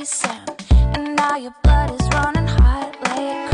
decent, and now your blood is running hot like